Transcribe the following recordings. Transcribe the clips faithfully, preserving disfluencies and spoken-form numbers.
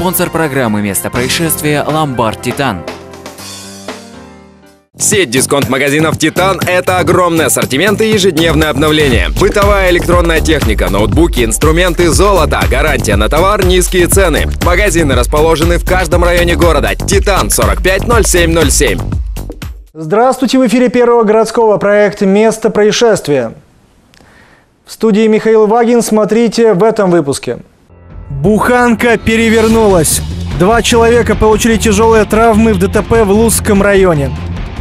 Спонсор программы «Место происшествия» – Ломбард Титан. Сеть дисконт-магазинов «Титан» — это огромный ассортимент и ежедневное обновление. Бытовая электронная техника, ноутбуки, инструменты, золото, гарантия на товар, низкие цены. Магазины расположены в каждом районе города. «Титан» сорок пять ноль семь ноль семь. Здравствуйте, в эфире первого городского проекта «Место происшествия». В студии Михаил Вагин. Смотрите в этом выпуске. Буханка перевернулась. Два человека получили тяжелые травмы в ДТП в Лузском районе.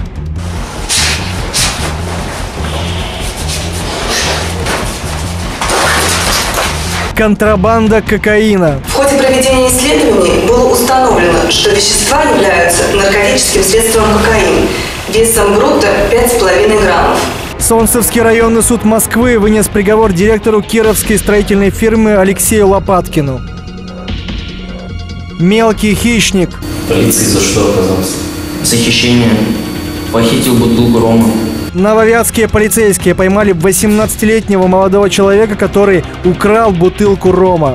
Контрабанда кокаина. В ходе проведения исследований было установлено, что вещества являются наркотическим средством кокаин весом брутто пять с половиной граммов. Солнцевский районный суд Москвы вынес приговор директору кировской строительной фирмы Алексею Лопаткину. Мелкий хищник. Полиции за что оказался? За хищение. Похитил бутылку рома. Нововятские полицейские поймали восемнадцатилетнего молодого человека, который украл бутылку рома.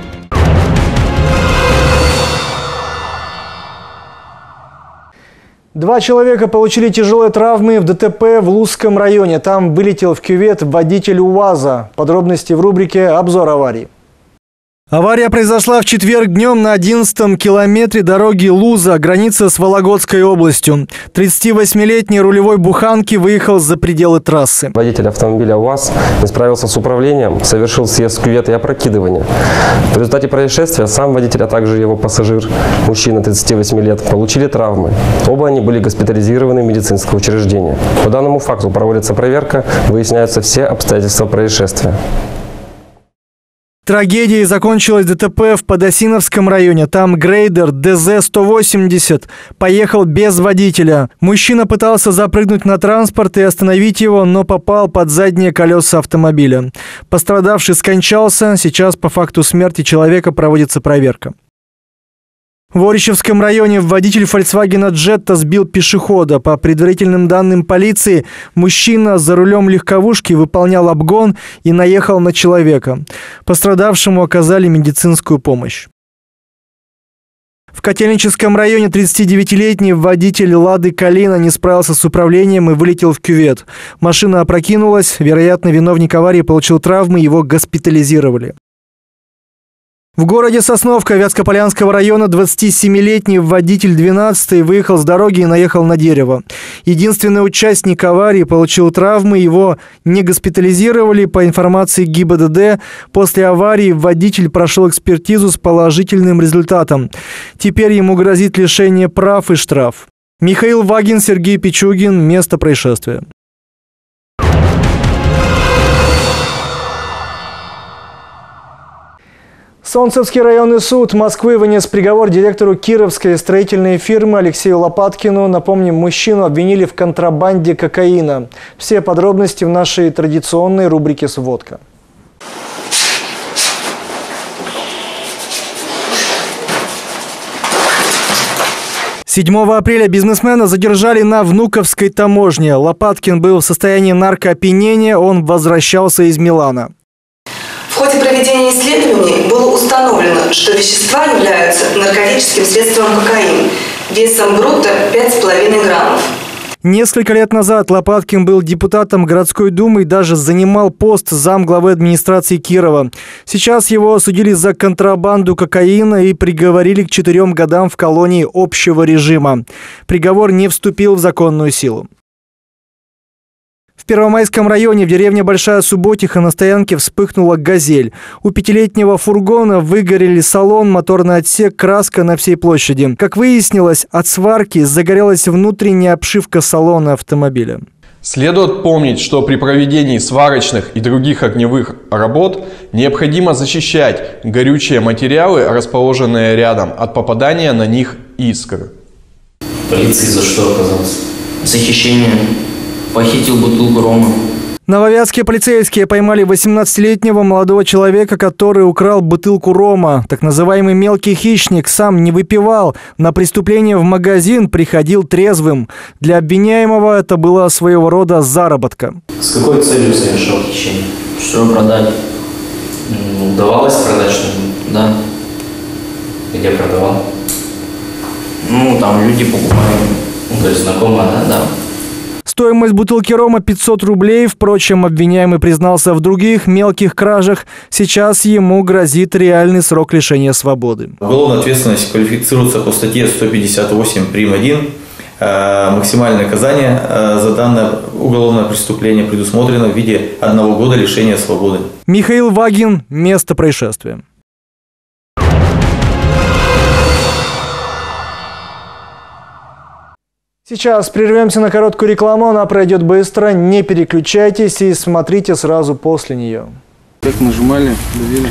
Два человека получили тяжелые травмы в ДТП в Лузском районе. Там вылетел в кювет водитель УАЗа. Подробности в рубрике «Обзор аварий». Авария произошла в четверг днем на одиннадцатом километре дороги Луза, граница с Вологодской областью. тридцативосьмилетний рулевой буханки выехал за пределы трассы. Водитель автомобиля УАЗ не справился с управлением, совершил съезд в кювет и опрокидывание. В результате происшествия сам водитель, а также его пассажир, мужчина тридцати восьми лет, получили травмы. Оба они были госпитализированы в медицинское учреждение. По данному факту проводится проверка, выясняются все обстоятельства происшествия. Трагедией закончилось ДТП в Подосиновском районе. Там грейдер дэ зэ сто восемьдесят поехал без водителя. Мужчина пытался запрыгнуть на транспорт и остановить его, но попал под задние колеса автомобиля. Пострадавший скончался. Сейчас по факту смерти человека проводится проверка. В Орищевском районе водитель Фольксвагена Джетта сбил пешехода. По предварительным данным полиции, мужчина за рулем легковушки выполнял обгон и наехал на человека. Пострадавшему оказали медицинскую помощь. В Котельническом районе тридцатидевятилетний водитель «Лады Калина» не справился с управлением и вылетел в кювет. Машина опрокинулась. Вероятно, виновник аварии получил травмы, его госпитализировали. В городе Сосновка Вятскополянского района двадцатисемилетний водитель двенадцатой выехал с дороги и наехал на дерево. Единственный участник аварии получил травмы, его не госпитализировали. По информации ГИБДД, после аварии водитель прошел экспертизу с положительным результатом. Теперь ему грозит лишение прав и штраф. Михаил Вагин, Сергей Пичугин. Место происшествия. Солнцевский районный суд Москвы вынес приговор директору кировской строительной фирмы Алексею Лопаткину. Напомним, мужчину обвинили в контрабанде кокаина. Все подробности в нашей традиционной рубрике «Сводка». седьмого апреля бизнесмена задержали на Внуковской таможне. Лопаткин был в состоянии наркоопьянения, он возвращался из Милана. В ходе проведения исследований было установлено, что вещества являются наркотическим средством кокаин весом брутто пять с половиной граммов. Несколько лет назад Лопаткин был депутатом городской думы и даже занимал пост замглавы администрации Кирова. Сейчас его осудили за контрабанду кокаина и приговорили к четырем годам в колонии общего режима. Приговор не вступил в законную силу. В Первомайском районе в деревне Большая Субботиха на стоянке вспыхнула «Газель». У пятилетнего фургона выгорели салон, моторный отсек, краска на всей площади. Как выяснилось, от сварки загорелась внутренняя обшивка салона автомобиля. Следует помнить, что при проведении сварочных и других огневых работ необходимо защищать горючие материалы, расположенные рядом, от попадания на них искр. Полиции за что оказался? За хищение. Похитил бутылку рома. Нововятские полицейские поймали восемнадцатилетнего молодого человека, который украл бутылку рома. Так называемый мелкий хищник сам не выпивал. На преступление в магазин приходил трезвым. Для обвиняемого это была своего рода заработка. С какой целью совершал хищение? Чтобы продать. Удавалось продать что-нибудь? Да. Где продавал? Ну, там люди покупают. Ну, то есть знакомая, да? Да. Стоимость бутылки рома пятьсот рублей. Впрочем, обвиняемый признался в других мелких кражах. Сейчас ему грозит реальный срок лишения свободы. Уголовная ответственность квалифицируется по статье сто пятьдесят восемь прим. один. Максимальное наказание за данное уголовное преступление предусмотрено в виде одного года лишения свободы. Михаил Вагин. Место происшествия. Сейчас прервемся на короткую рекламу, она пройдет быстро, не переключайтесь и смотрите сразу после нее. Так нажимали, давили.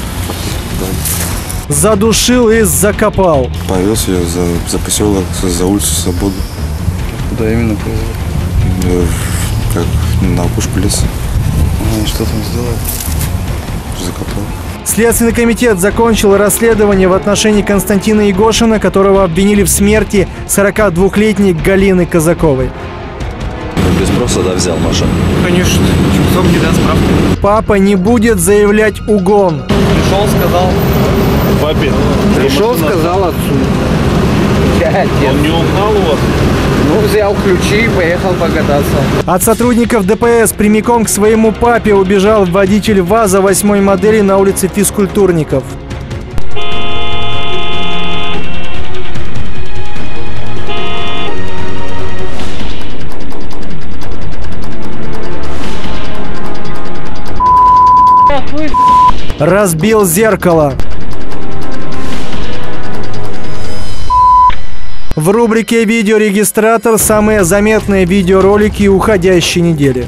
Задушил и закопал. Повез ее за, за поселок, за улицу Свободы. Куда именно повезли? Как на опушку леса. А, что там сделали? Закопал. Следственный комитет закончил расследование в отношении Константина Егошина, которого обвинили в смерти сорокадвухлетней Галины Казаковой. Без спроса, да, взял машину? Конечно. Часов не даст справки. Папа не будет заявлять угон. Пришел, сказал. Папе? Пришел, сказал отцу. Он не угнал у вас? Ну, взял ключи и поехал покататься. От сотрудников ДПС прямиком к своему папе убежал водитель ВАЗа восьмой модели на улице Физкультурников. Разбил зеркало. В рубрике «Видеорегистратор» самые заметные видеоролики уходящей недели.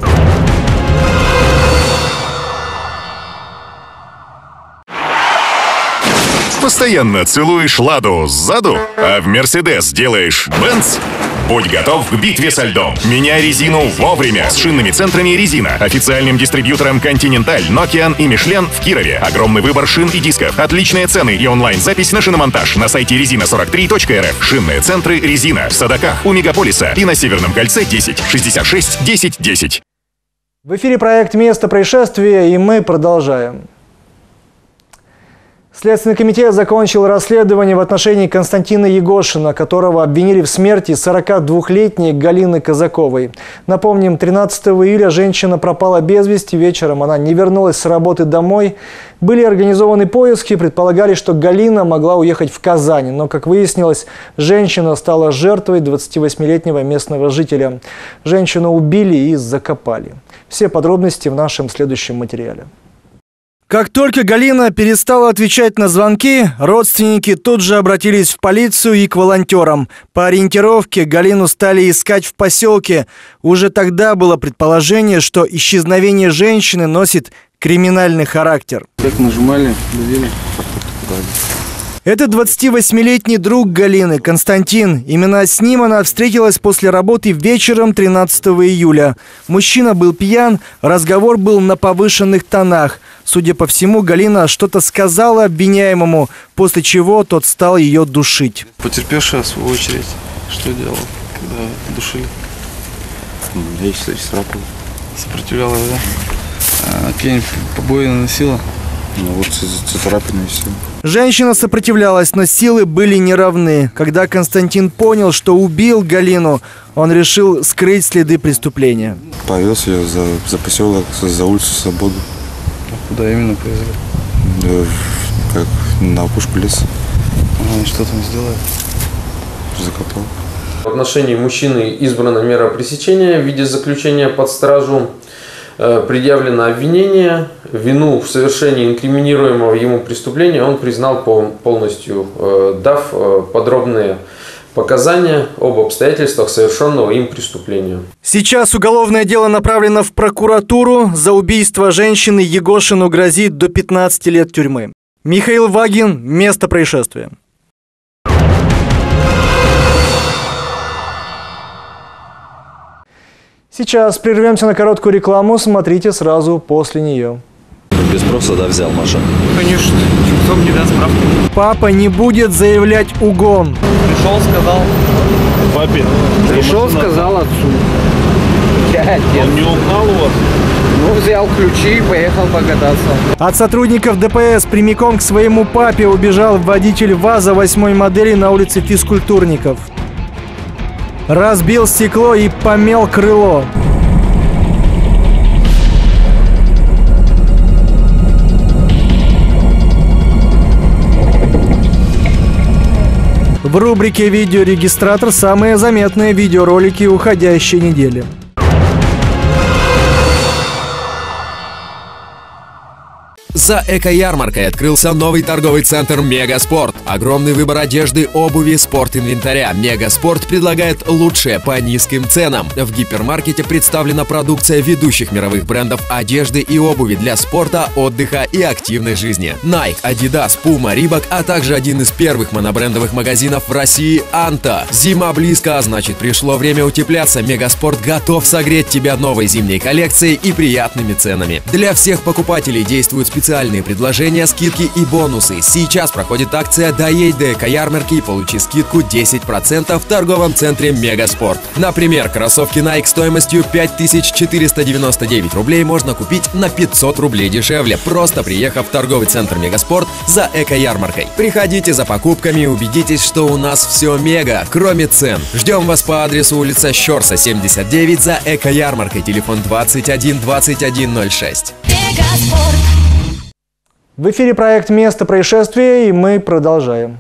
Постоянно целуешь «Ладу» сзаду, а в «Мерседес» делаешь «Бенц»? Будь готов к битве со льдом. Меняй резину вовремя с шинными центрами «Резина». Официальным дистрибьютором «Континенталь», «Нокиан» и «Мишлен» в Кирове. Огромный выбор шин и дисков. Отличные цены и онлайн-запись на шиномонтаж на сайте резина сорок три точка эр эф. Шинные центры «Резина» в Садаках, у Мегаполиса и на Северном кольце десять шестьдесят шесть десять десять. В эфире проект «Место происшествия» и мы продолжаем. Следственный комитет закончил расследование в отношении Константина Егошина, которого обвинили в смерти сорокадвухлетней Галины Казаковой. Напомним, тринадцатого июля женщина пропала без вести, вечером она не вернулась с работы домой. Были организованы поиски, предполагали, что Галина могла уехать в Казань, но, как выяснилось, женщина стала жертвой двадцативосьмилетнего местного жителя. Женщину убили и закопали. Все подробности в нашем следующем материале. Как только Галина перестала отвечать на звонки, родственники тут же обратились в полицию и к волонтерам. По ориентировке Галину стали искать в поселке. Уже тогда было предположение, что исчезновение женщины носит криминальный характер. Как нажимали, давили. Это двадцативосьмилетний друг Галины, Константин. Именно с ним она встретилась после работы вечером тринадцатого июля. Мужчина был пьян, разговор был на повышенных тонах. Судя по всему, Галина что-то сказала обвиняемому, после чего тот стал ее душить. Потерпевшая, в свою очередь, что делала, когда душили? Я, кстати, царапал. Сопротивлялась, да? А какие-нибудь побои наносила? Ну вот царапины и все. Женщина сопротивлялась, но силы были неравны. Когда Константин понял, что убил Галину, он решил скрыть следы преступления. Повез ее за, за поселок, за улицу Свободы. А куда именно повезли? Да, как на опушку леса. А, что там сделали? Закопал. В отношении мужчины избрана мера пресечения в виде заключения под стражу. Предъявлено обвинение. Вину в совершении инкриминируемого ему преступления он признал полностью, дав подробные показания об обстоятельствах совершенного им преступления. Сейчас уголовное дело направлено в прокуратуру. За убийство женщины Егошину грозит до пятнадцати лет тюрьмы. Михаил Вагин. Место происшествия. Сейчас прервемся на короткую рекламу, смотрите сразу после нее. Без спроса, да, взял машину? Конечно. Часов не даст справки. Папа не будет заявлять угон. Пришел, сказал. Папе? Пришел, сказал отцу. Он не угнал у вас? Ну, взял ключи и поехал покататься. От сотрудников ДПС прямиком к своему папе убежал водитель ВАЗа восьмой модели на улице Физкультурников. Разбил стекло и помял крыло. В рубрике «Видеорегистратор» самые заметные видеоролики уходящей недели. За эко-ярмаркой открылся новый торговый центр «Мегаспорт». Огромный выбор одежды, обуви, спорт-инвентаря. «Мегаспорт» предлагает лучшее по низким ценам. В гипермаркете представлена продукция ведущих мировых брендов одежды и обуви для спорта, отдыха и активной жизни. Nike, Adidas, Puma, Reebok, а также один из первых монобрендовых магазинов в России – Анта. Зима близко, а значит пришло время утепляться. «Мегаспорт» готов согреть тебя новой зимней коллекцией и приятными ценами. Для всех покупателей действуют специальные Специальные предложения, скидки и бонусы. Сейчас проходит акция «Доедь до эко-ярмарки и получи скидку десять процентов в торговом центре «Мегаспорт». Например, кроссовки Nike стоимостью пять тысяч четыреста девяносто девять рублей можно купить на пятьсот рублей дешевле, просто приехав в торговый центр «Мегаспорт» за эко-ярмаркой. Приходите за покупками и убедитесь, что у нас все мега, кроме цен. Ждем вас по адресу улица Щорса, семьдесят девять, за эко-ярмаркой, телефон двадцать один двадцать один ноль шесть. В эфире проект «Место происшествия», и мы продолжаем.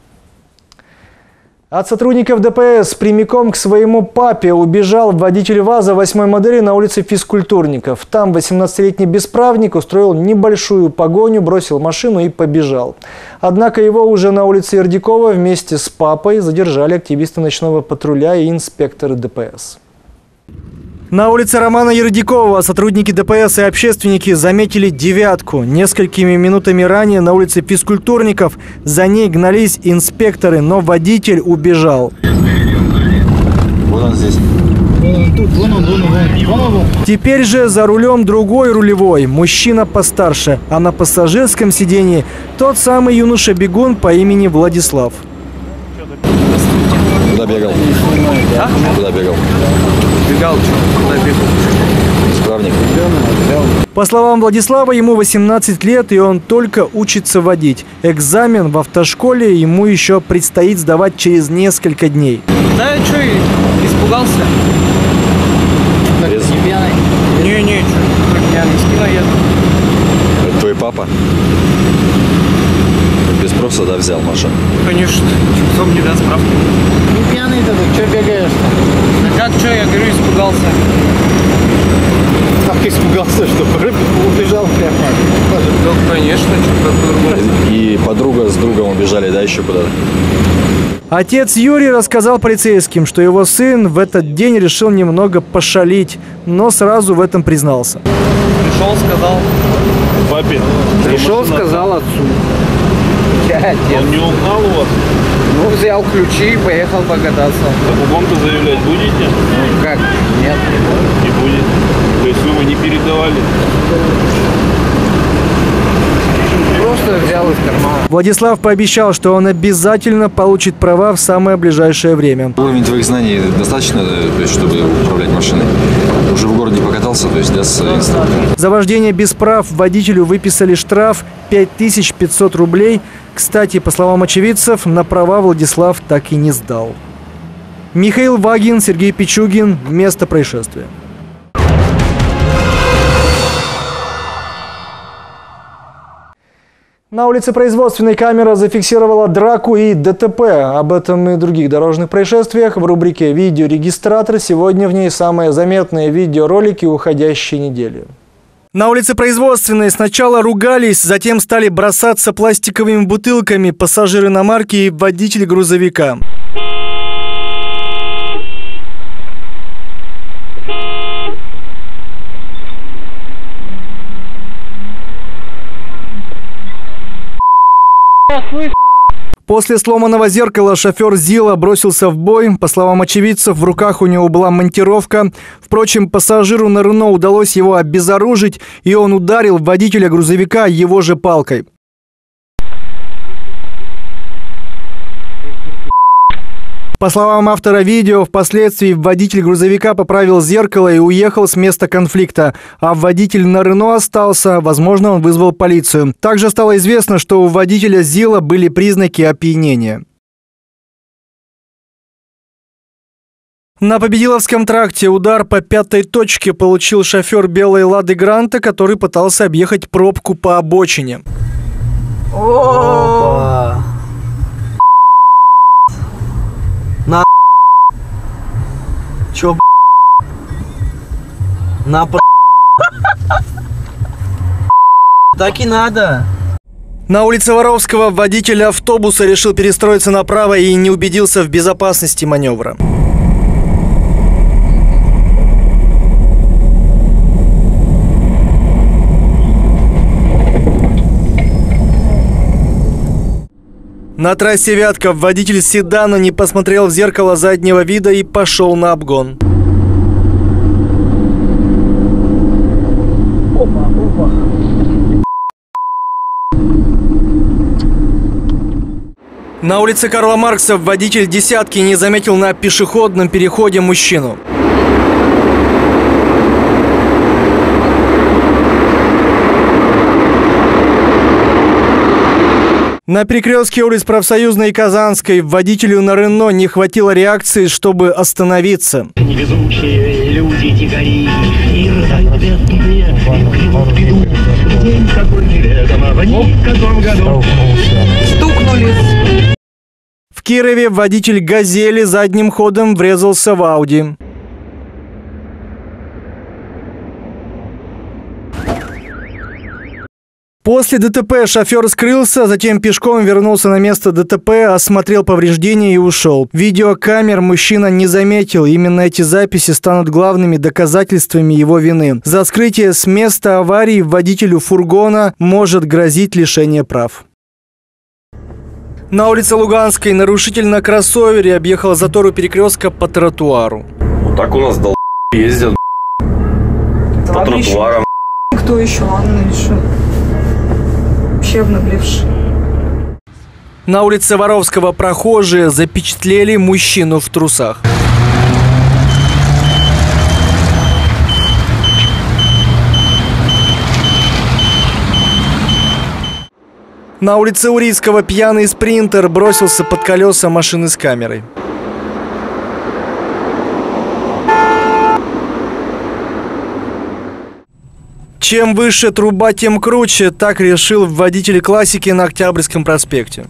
От сотрудников ДПС прямиком к своему папе убежал водитель ВАЗа восьмой модели на улице Физкультурников. Там восемнадцатилетний бесправник устроил небольшую погоню, бросил машину и побежал. Однако его уже на улице Ердикова вместе с папой задержали активисты ночного патруля и инспекторы ДПС. На улице Романа Ердикова сотрудники ДПС и общественники заметили «девятку». Несколькими минутами ранее на улице Физкультурников за ней гнались инспекторы, но водитель убежал. Вот он здесь. Тут, вон он, вон он, вон он, вон. Теперь же за рулем другой рулевой, мужчина постарше, а на пассажирском сидении тот самый юноша-бегун по имени Владислав. Куда бегал? А? Куда бегал? Бегал, что? Куда бегал? Справник. По словам Владислава, ему восемнадцать лет, и он только учится водить. Экзамен в автошколе ему еще предстоит сдавать через несколько дней. Да, что, испугался? Без... Не пьяный? Не-не, что, как пьяный, с кино еду. Это твой папа? Без спроса, да, взял машину? Конечно, кто мне даст справку? Не пьяный-то, ты что бегаешь-то? А как, что, я говорю, испугался. Как испугался, что убежал прямо? Ну, конечно, что-то по-другому. И подруга с другом убежали, да, еще куда-то? Отец Юрий рассказал полицейским, что его сын в этот день решил немного пошалить, но сразу в этом признался. Пришел, сказал. Папе? Пришел, сказал отцу. Он не угнал у вас? Ну, взял ключи и поехал покататься. По-другому-то заявлять будете? Ну, как? Нет, не буду. Не будет. То есть вы его не передавали? Просто взял из кармана. Владислав пообещал, что он обязательно получит права в самое ближайшее время. Уровень твоих знаний достаточно, то есть, чтобы управлять машиной? Уже в городе покатался, то есть, да, с инструктором? За вождение без прав водителю выписали штраф пять тысяч пятьсот рублей. Кстати, по словам очевидцев, на права Владислав так и не сдал. Михаил Вагин, Сергей Пичугин. Место происшествия. На улице Производственной камера зафиксировала драку и ДТП. Об этом и других дорожных происшествиях в рубрике «Видеорегистратор». Сегодня в ней самые заметные видеоролики уходящей недели. На улице Производственной сначала ругались, затем стали бросаться пластиковыми бутылками пассажиры иномарки и водитель грузовика. После сломанного зеркала шофер ЗИЛа бросился в бой. По словам очевидцев, в руках у него была монтировка. Впрочем, пассажиру на Рено удалось его обезоружить, и он ударил водителя грузовика его же палкой. По словам автора видео, впоследствии водитель грузовика поправил зеркало и уехал с места конфликта, а водитель на Рено остался, возможно, он вызвал полицию. Также стало известно, что у водителя ЗИЛа были признаки опьянения. На Победиловском тракте удар по пятой точке получил шофер белой «Лады Гранта», который пытался объехать пробку по обочине. Опа! На чё, на так и надо. На улице Воровского водитель автобуса решил перестроиться направо и не убедился в безопасности маневра. На трассе Вятка водитель седана не посмотрел в зеркало заднего вида и пошел на обгон. Опа, опа. На улице Карла Маркса водитель «десятки» не заметил на пешеходном переходе мужчину. На перекрестке улиц Профсоюзной и Казанской водителю на Рено не хватило реакции, чтобы остановиться. Невезучие люди дикари, и рыдают бедные, и бредут в беду. День какой неведомо, в ни каком году. Стукнулись. В Кирове водитель «Газели» задним ходом врезался в Ауди. После ДТП шофер скрылся, затем пешком вернулся на место ДТП, осмотрел повреждения и ушел. Видеокамер мужчина не заметил. Именно эти записи станут главными доказательствами его вины. За скрытие с места аварии водителю фургона может грозить лишение прав. На улице Луганской нарушитель на кроссовере объехал затор у перекрестка по тротуару. Вот так у нас дол... ездят по тротуарам. Кто еще? Ладно, еще. Вообще обнаглевший. На улице Воровского прохожие запечатлели мужчину в трусах. На улице Урицкого пьяный спринтер бросился под колеса машины с камерой. Чем выше труба, тем круче, так решил водитель классики на Октябрьском проспекте.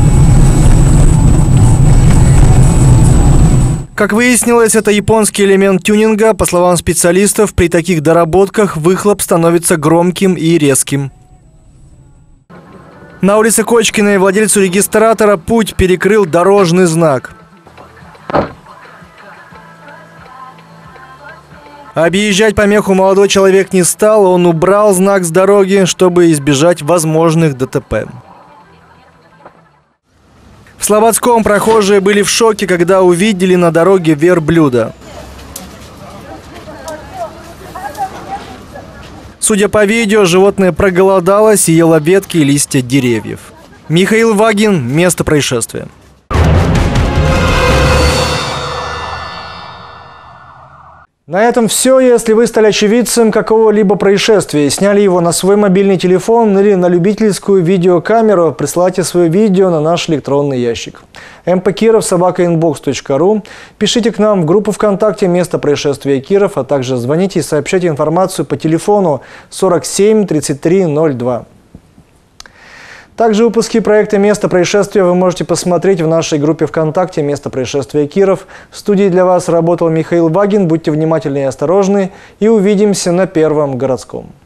Как выяснилось, это японский элемент тюнинга. По словам специалистов, при таких доработках выхлоп становится громким и резким. На улице Кочкиной владельцу регистратора путь перекрыл дорожный знак. Объезжать помеху молодой человек не стал, он убрал знак с дороги, чтобы избежать возможных ДТП. В Слободском прохожие были в шоке, когда увидели на дороге верблюда. Судя по видео, животное проголодалось и ело ветки и листья деревьев. Михаил Вагин, место происшествия. На этом все. Если вы стали очевидцем какого-либо происшествия, сняли его на свой мобильный телефон или на любительскую видеокамеру, присылайте свое видео на наш электронный ящик эм пэ киров собака инбокс точка ру. Пишите к нам в группу ВКонтакте «Место происшествия Киров», а также звоните и сообщайте информацию по телефону сорок семь тридцать три ноль два. Также выпуски проекта «Место происшествия» вы можете посмотреть в нашей группе ВКонтакте «Место происшествия Киров». В студии для вас работал Михаил Вагин. Будьте внимательны и осторожны. И увидимся на Первом городском.